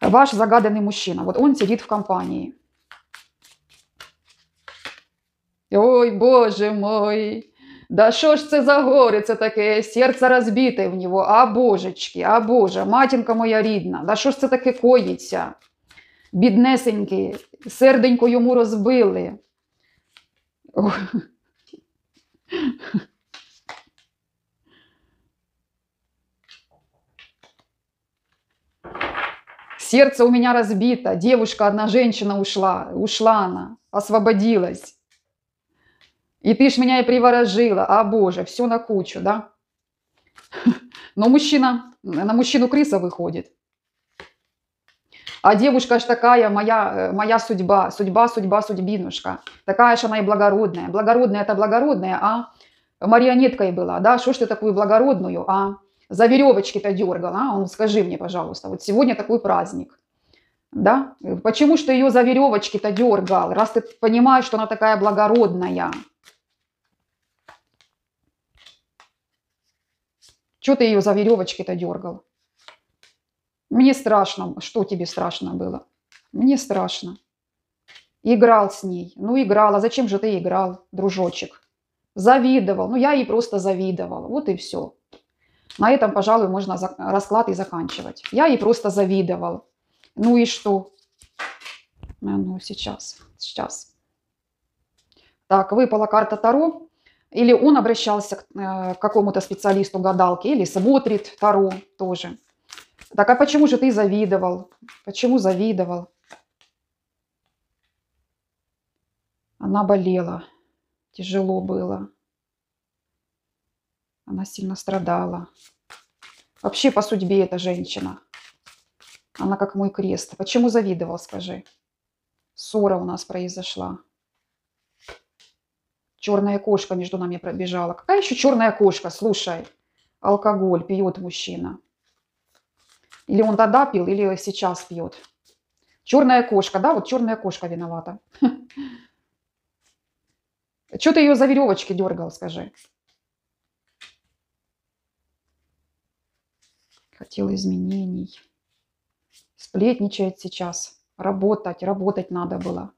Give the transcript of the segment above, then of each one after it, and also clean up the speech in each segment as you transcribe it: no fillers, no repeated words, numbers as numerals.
ваш загаданный мужчина. Вот он сидит в компании. Ой, боже мой, да що ж це за горе, це таке, серце розбите в нього, а божечки, а боже, матінка моя рідна, да що ж це таке коїться? Біднесенький, серденько йому розбили. Сердце у меня разбито, девушка, одна женщина ушла она, освободилась. И ты ж меня и приворожила, а боже, все на кучу, да? Но мужчина, на мужчину крыса выходит. А девушка ж такая, моя судьба, судьбинушка. Такая ж она и благородная. Благородная это благородная, а марионеткой была, да? Что ж ты такую благородную, а за веревочки-то дергал, а? Он, скажи мне, пожалуйста, вот сегодня такой праздник, да? Почему ж ты ее за веревочки-то дергал, раз ты понимаешь, что она такая благородная? Чего ты ее за веревочки-то дергал? Мне страшно. Что тебе страшно было? Мне страшно. Играл с ней. Ну, играл. А зачем же ты играл, дружочек? Завидовал. Ну, я ей просто завидовал. Вот и все. На этом, пожалуй, можно расклад и заканчивать. Я ей просто завидовал. Ну и что? Ну, сейчас. Так, выпала карта Таро. Или он обращался к какому-то специалисту гадалки, или смотрит Таро тоже. Так, а почему же ты завидовал? Почему завидовал? Она болела, тяжело было. Она сильно страдала. Вообще по судьбе эта женщина. Она как мой крест. Почему завидовал, скажи? Ссора у нас произошла. Черная кошка между нами пробежала. Какая еще черная кошка? Слушай, алкоголь пьет мужчина. Или он тогда пил, или сейчас пьет. Черная кошка, да? Вот черная кошка виновата. Что ты ее за веревочки дергал, скажи? Хотел изменений. Сплетничает сейчас. Работать надо было.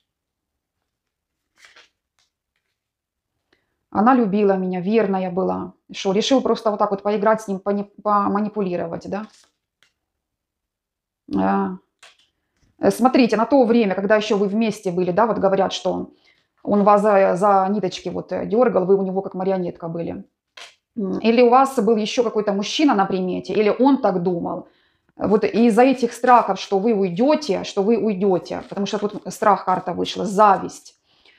Она любила меня, верная была. Что, решил просто вот так вот поиграть с ним, поманипулировать, да? Смотрите, на то время, когда еще вы вместе были, да, вот говорят, что он вас за ниточки вот дергал, вы у него как марионетка были. Или у вас был еще какой-то мужчина на примете, или он так думал. Вот из-за этих страхов, что вы уйдете, потому что тут страх карта вышла, зависть.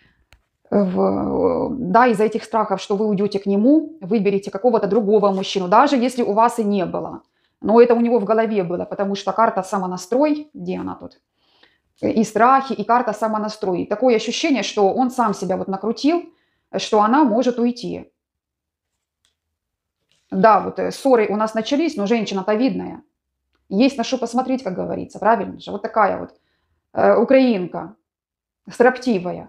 Да, из-за этих страхов, что вы уйдете к нему, выберете какого-то другого мужчину, даже если у вас и не было. Но это у него в голове было, потому что карта самонастрой, где она тут? И страхи, и карта самонастрой. И такое ощущение, что он сам себя вот накрутил, что она может уйти. Да, вот ссоры у нас начались, но женщина-то видная. Есть на что посмотреть, как говорится, правильно же? Вот такая вот украинка, строптивая.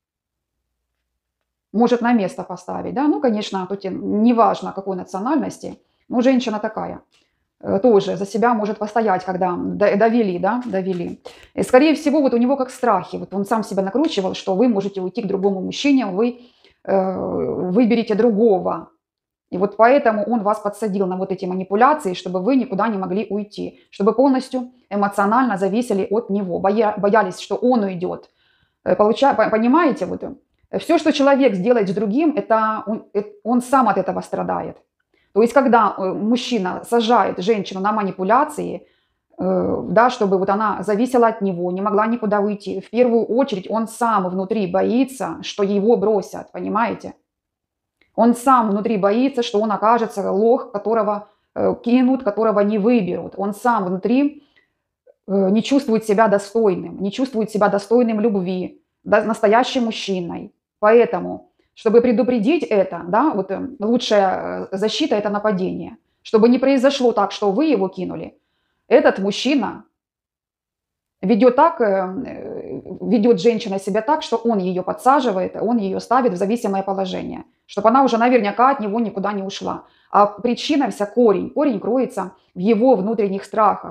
Может на место поставить, да? Ну, конечно, тут не важно, какой национальности, но женщина такая. Тоже за себя может постоять, когда довели, да, довели. И, скорее всего, вот у него как страхи. Вот он сам себя накручивал, что вы можете уйти к другому мужчине, вы выберете другого. И вот поэтому он вас подсадил на вот эти манипуляции, чтобы вы никуда не могли уйти, чтобы полностью эмоционально зависели от него, боялись, что он уйдет. Понимаете, вот все, что человек сделает с другим, это он сам от этого страдает. То есть, когда мужчина сажает женщину на манипуляции, да, чтобы вот она зависела от него, не могла никуда уйти, в первую очередь он сам внутри боится, что его бросят, понимаете? Он сам внутри боится, что он окажется лох, которого кинут, которого не выберут. Он сам внутри не чувствует себя достойным, не чувствует себя достойным любви, настоящим мужчиной. Поэтому, чтобы предупредить это, да, вот лучшая защита – это нападение. Чтобы не произошло так, что вы его кинули, этот мужчина ведет женщина себя так, что он ее подсаживает, он ее ставит в зависимое положение, чтобы она уже наверняка от него никуда не ушла. А причина вся, корень кроется в его внутренних страхах.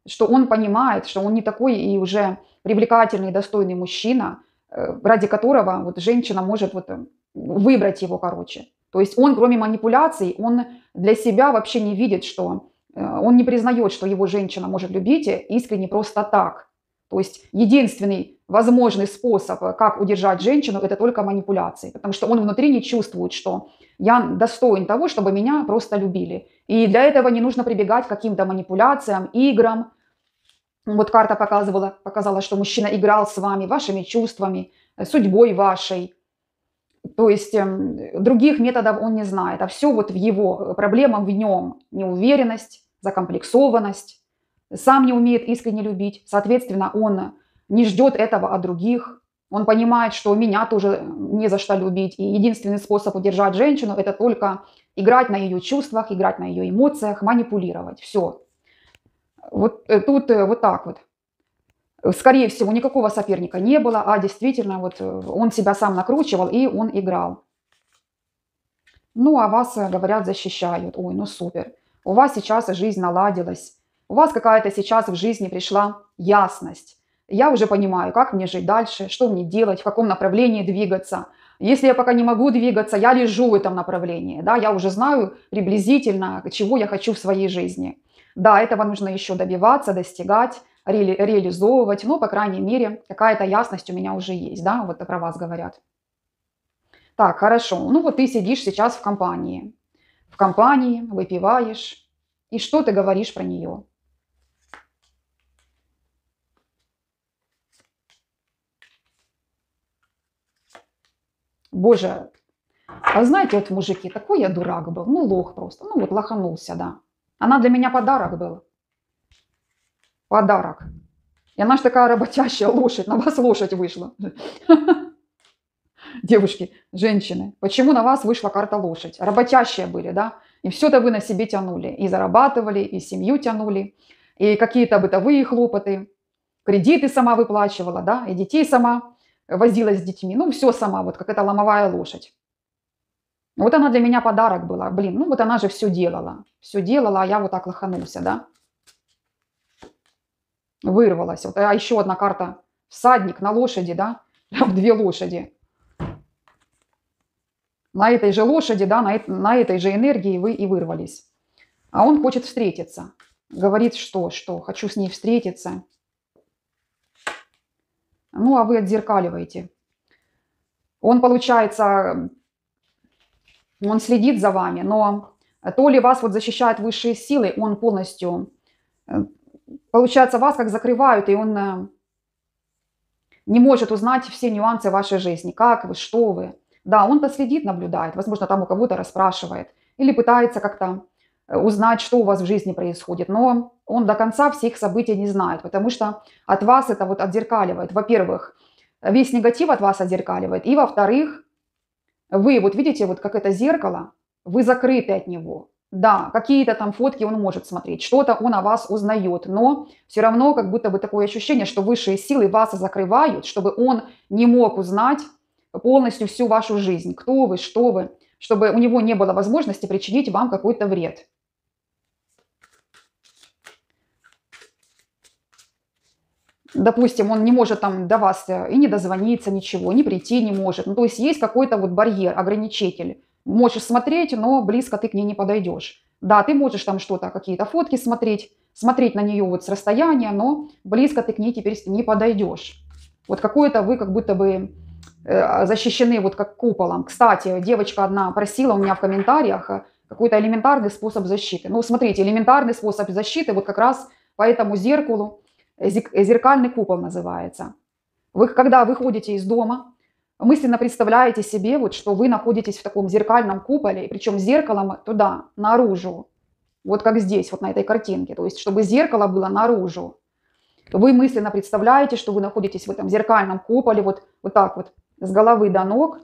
что он понимает, что он не такой и уже привлекательный, достойный мужчина, ради которого вот женщина может вот выбрать его, короче. То есть он, кроме манипуляций, он для себя вообще не видит, что он не признает, что его женщина может любить искренне просто так. То есть единственный возможный способ, как удержать женщину, это только манипуляции. Потому что он внутри не чувствует, что я достоин того, чтобы меня просто любили. И для этого не нужно прибегать к каким-то манипуляциям, играм. Вот карта показала, что мужчина играл с вами, вашими чувствами, судьбой вашей. То есть других методов он не знает. А все вот в его проблемах в нем. Неуверенность, закомплексованность. Сам не умеет искренне любить. Соответственно, он не ждет этого от других. Он понимает, что меня тоже не за что любить. И единственный способ удержать женщину – это только играть на ее чувствах, играть на ее эмоциях, манипулировать. Все. Вот тут вот так вот. Скорее всего, никакого соперника не было, а действительно вот он себя сам накручивал и он играл. Ну, а вас, говорят, защищают. Ой, ну супер. У вас сейчас жизнь наладилась. У вас какая-то сейчас в жизни пришла ясность. Я уже понимаю, как мне жить дальше, что мне делать, в каком направлении двигаться. Если я пока не могу двигаться, я лежу в этом направлении. Да, я уже знаю приблизительно, чего я хочу в своей жизни. Да, этого нужно еще добиваться, достигать, реализовывать. Но, по крайней мере, какая-то ясность у меня уже есть. Да, вот про вас говорят. Так, хорошо. Ну вот ты сидишь сейчас в компании. В компании выпиваешь. И что ты говоришь про нее? Боже, а знаете, вот мужики, такой я дурак был. Ну, лох просто. Ну, вот лоханулся, да. Она для меня подарок был. Подарок. И она ж такая работящая лошадь. На вас лошадь вышла. Девушки, женщины, почему на вас вышла карта лошадь? Работящие были, да? И все-то вы на себе тянули. И зарабатывали, и семью тянули, и какие-то бытовые хлопоты. Кредиты сама выплачивала, да? И детей сама возилась с детьми. Ну, все сама, вот как эта ломовая лошадь. Вот она для меня подарок была. Блин, ну вот она же все делала. Все делала, а я вот так лоханулся, да? Вырвалась. Вот, а еще одна карта. Всадник на лошади, да? Прям две лошади. На этой же лошади, да, на этой же энергии вы и вырвались. А он хочет встретиться. Говорит, что хочу с ней встретиться. Ну, а вы отзеркаливаете. Он, получается, он следит за вами, но то ли вас вот защищают высшие силы, он полностью, получается, вас как закрывают, и он не может узнать все нюансы вашей жизни. Как вы, что вы. Да, он-то следит, наблюдает, возможно, там у кого-то расспрашивает или пытается как-то узнать, что у вас в жизни происходит, но он до конца всех событий не знает, потому что от вас это вот отзеркаливает. Во-первых, весь негатив от вас отзеркаливает, и во-вторых, вы вот видите, вот как это зеркало, вы закрыты от него. Да, какие-то там фотки он может смотреть, что-то он о вас узнает, но все равно как будто бы такое ощущение, что высшие силы вас закрывают, чтобы он не мог узнать полностью всю вашу жизнь, кто вы, что вы, чтобы у него не было возможности причинить вам какой-то вред. Допустим, он не может там до вас и не дозвониться, ничего, не прийти не может. Ну, то есть есть какой-то вот барьер, ограничитель. Можешь смотреть, но близко ты к ней не подойдешь. Да, ты можешь там что-то, какие-то фотки смотреть, смотреть на нее вот с расстояния, но близко ты к ней теперь не подойдешь. Вот какое-то вы как будто бы защищены вот как куполом. Кстати, девочка одна просила у меня в комментариях какой-то элементарный способ защиты. Ну, смотрите, элементарный способ защиты вот как раз по этому зеркалу, зеркальный купол называется. Вы, когда выходите из дома, мысленно представляете себе, вот, что вы находитесь в таком зеркальном куполе, причем зеркалом туда, наружу. Вот как здесь, вот на этой картинке. То есть, чтобы зеркало было наружу. Вы мысленно представляете, что вы находитесь в этом зеркальном куполе, вот так вот, с головы до ног.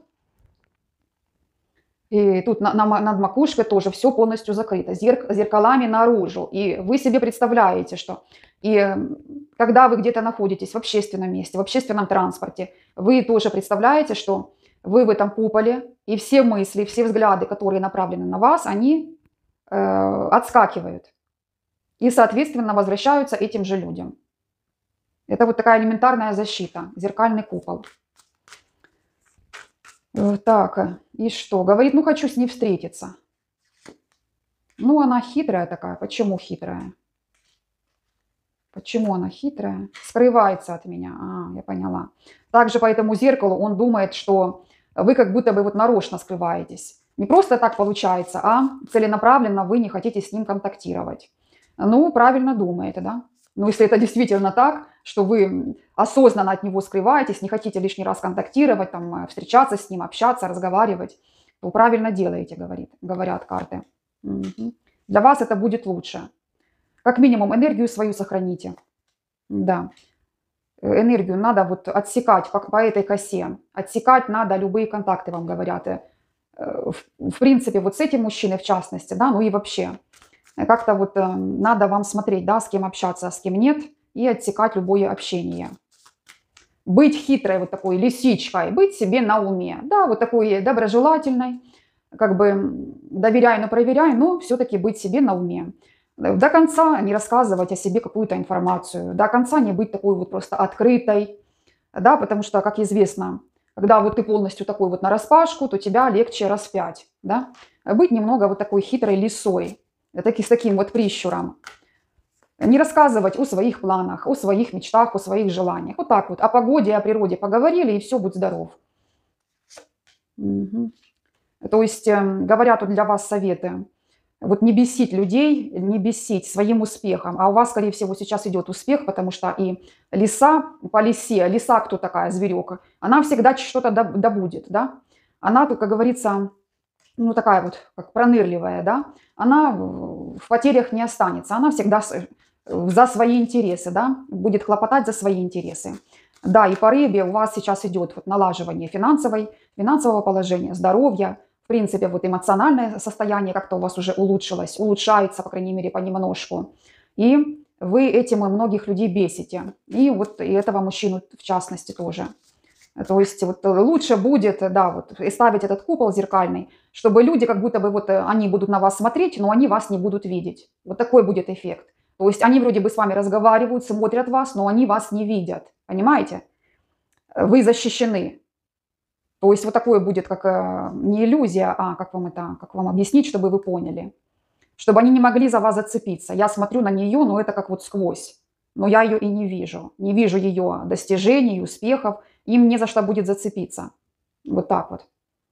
И тут над макушкой тоже все полностью закрыто, зеркалами наружу. И вы себе представляете, что и когда вы где-то находитесь в общественном месте, в общественном транспорте, вы тоже представляете, что вы в этом куполе, и все мысли, все взгляды, которые направлены на вас, они отскакивают. и, соответственно, возвращаются этим же людям. Это вот такая элементарная защита, зеркальный купол. Так, и что? Говорит, ну хочу с ней встретиться. Ну, она хитрая такая. Почему хитрая? Почему она хитрая? Скрывается от меня. Я поняла. Также по этому зеркалу он думает, что вы как будто бы вот нарочно скрываетесь. Не просто так получается, а целенаправленно вы не хотите с ним контактировать. Ну, правильно думаете, да? Но если это действительно так, что вы осознанно от него скрываетесь, не хотите лишний раз контактировать, там, встречаться с ним, общаться, разговаривать, то правильно делаете, говорят карты. Мгм. Для вас это будет лучше. Как минимум энергию свою сохраните. Да. Энергию надо вот отсекать по этой косе. Отсекать надо любые контакты, вам говорят. В принципе, вот с этим мужчиной в частности, да, ну и вообще. Как-то вот надо вам смотреть, да, с кем общаться, а с кем нет, и отсекать любое общение. Быть хитрой, вот такой лисичкой, быть себе на уме, да, вот такой доброжелательной, как бы доверяй, но проверяй, но все-таки быть себе на уме. До конца не рассказывать о себе какую-то информацию, до конца не быть такой вот просто открытой, да, потому что, как известно, когда вот ты полностью такой вот нараспашку, то тебя легче распять, да. Быть немного вот такой хитрой лисой, с таким вот прищуром. Не рассказывать о своих планах, о своих мечтах, о своих желаниях. Вот так вот, о погоде, о природе поговорили, и все, будь здоров. Мгм. То есть, говорят тут для вас советы. Вот не бесить людей, не бесить своим успехом. А у вас, скорее всего, сейчас идет успех, потому что и лиса по лисе, лиса кто такая, зверек, она всегда что-то добудет, да. Она тут, как говорится, ну такая вот, как пронырливая, да, она в потерях не останется, она всегда за свои интересы, да, будет хлопотать за свои интересы. Да, и по рыбе у вас сейчас идет вот налаживание финансового положения, здоровья, в принципе, вот эмоциональное состояние как-то у вас уже улучшилось, улучшается, по крайней мере, понемножку. И вы этим и многих людей бесите. И вот и этого мужчину в частности тоже. То есть вот лучше будет, да, вот и ставить этот купол зеркальный, чтобы люди как будто бы вот они будут на вас смотреть, но они вас не будут видеть. Вот такой будет эффект. То есть они вроде бы с вами разговаривают, смотрят вас, но они вас не видят. Понимаете? Вы защищены. То есть вот такое будет, как не иллюзия, а как вам объяснить, чтобы вы поняли. Чтобы они не могли за вас зацепиться. Я смотрю на нее, но это как вот сквозь. Но я ее и не вижу. Не вижу ее достижений, успехов. Им не за что будет зацепиться. Вот так вот.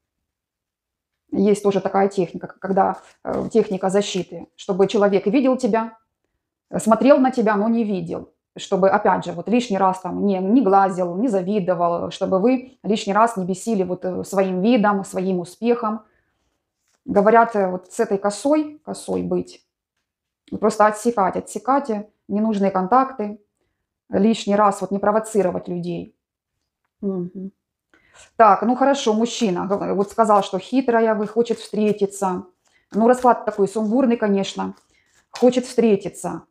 Есть тоже такая техника, когда техника защиты. Чтобы человек видел тебя, смотрел на тебя, но не видел. Чтобы, опять же, вот лишний раз там не глазил, не завидовал. Чтобы вы лишний раз не бесили вот своим видом, своим успехом. Говорят, вот с этой косой быть. Просто отсекать ненужные контакты. Лишний раз вот не провоцировать людей. Мгм. Так, ну хорошо, мужчина вот сказал, что хитрая вы, хочет встретиться. Ну, расклад такой сумбурный, конечно. Хочет встретиться.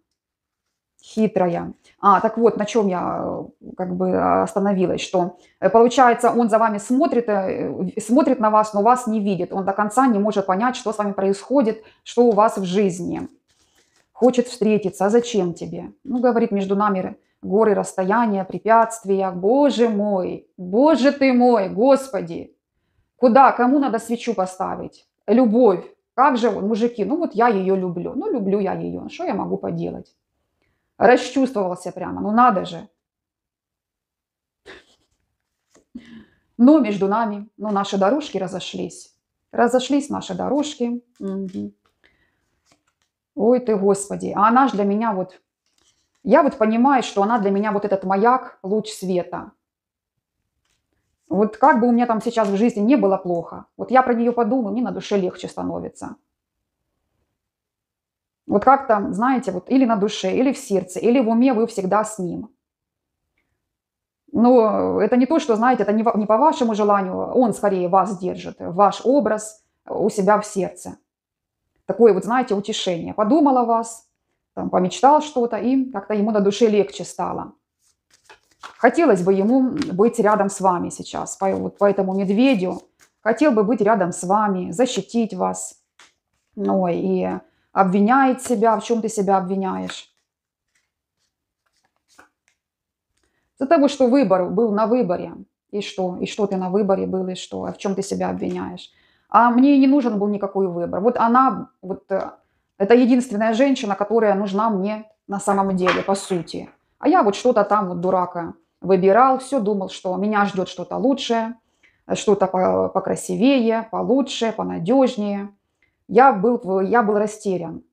Хитрая. Так вот, на чем я как бы остановилась, что получается, он за вами смотрит на вас, но вас не видит. Он до конца не может понять, что с вами происходит, что у вас в жизни. Хочет встретиться. А зачем тебе? Ну, говорит, между нами горы, расстояния, препятствия. Боже мой, боже ты мой, Господи. Куда, кому надо свечу поставить? Любовь. Как же, мужики, ну вот я ее люблю. Ну, люблю я ее. Что я могу поделать? Расчувствовался прямо. Ну, надо же. Но между нами, ну, наши дорожки разошлись. Разошлись наши дорожки. Мгм. Ой ты, Господи. А она же для меня вот... Я вот понимаю, что она для меня вот этот маяк, луч света. Вот как бы у меня там сейчас в жизни не было плохо, вот я про нее подумаю, мне на душе легче становится. Вот как-то, знаете, вот или на душе, или в сердце, или в уме вы всегда с ним. Но это не то, что, знаете, это не по вашему желанию, он скорее вас держит, ваш образ у себя в сердце. Такое вот, знаете, утешение. Подумал о вас, там, помечтал что-то, и как-то ему на душе легче стало. Хотелось бы ему быть рядом с вами сейчас, вот по этому медведю. Хотел бы быть рядом с вами, защитить вас. Ой, и обвиняет себя. В чем ты себя обвиняешь? Из-за того, что выбор был на выборе. И что? И что ты на выборе был, и что? А в чем ты себя обвиняешь? А мне не нужен был никакой выбор. Вот она, это единственная женщина, которая нужна мне на самом деле, по сути. А я вот что-то там, вот дурака, выбирал, все думал, что меня ждет что-то лучшее, что-то покрасивее, получше, понадежнее. Я был растерян.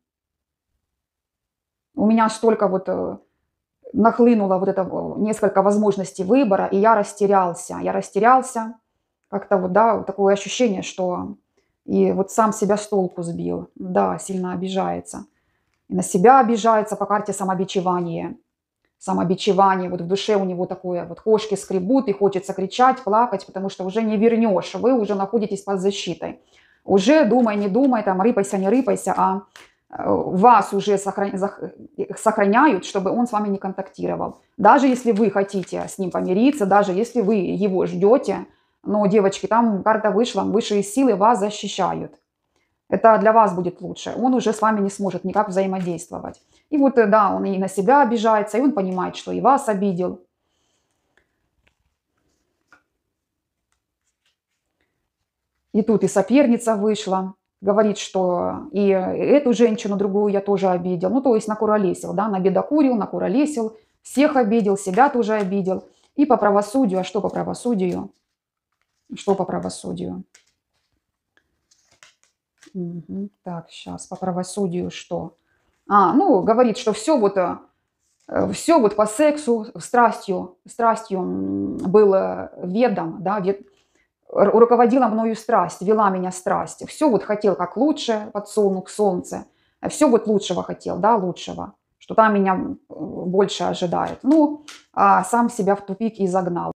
У меня столько нахлынуло вот это несколько возможностей выбора, и я растерялся. Я растерялся, как-то вот, да, вот такое ощущение, что и вот сам себя с толку сбил. Да, сильно обижается. И на себя обижается по карте самобичевание. Самобичевание, вот в душе у него такое, вот кошки скребут, и хочется кричать, плакать, потому что уже не вернешь, вы уже находитесь под защитой. Уже думай, не думай, там, рыпайся, не рыпайся, а вас уже сохраняют, чтобы он с вами не контактировал. Даже если вы хотите с ним помириться, даже если вы его ждете, но, девочки, там карта вышла, высшие силы вас защищают. Это для вас будет лучше. Он уже с вами не сможет никак взаимодействовать. И вот, да, он и на себя обижается, и он понимает, что и вас обидел. И тут и соперница вышла, говорит, что и эту женщину, другую я тоже обидел. Ну, то есть накуролесил, да, набедокурил, накуролесил, всех обидел, себя тоже обидел. И по правосудию, а что по правосудию? Что по правосудию? Угу. Так, сейчас по правосудию что? Ну, говорит, что все вот по сексу, страстью был ведом, да, руководила мною страсть, вела меня страсть. Все вот хотел как лучше, подсолнух, солнце. Все вот лучшего хотел, да, лучшего. Что там меня больше ожидает. Ну, а сам себя в тупик и загнал.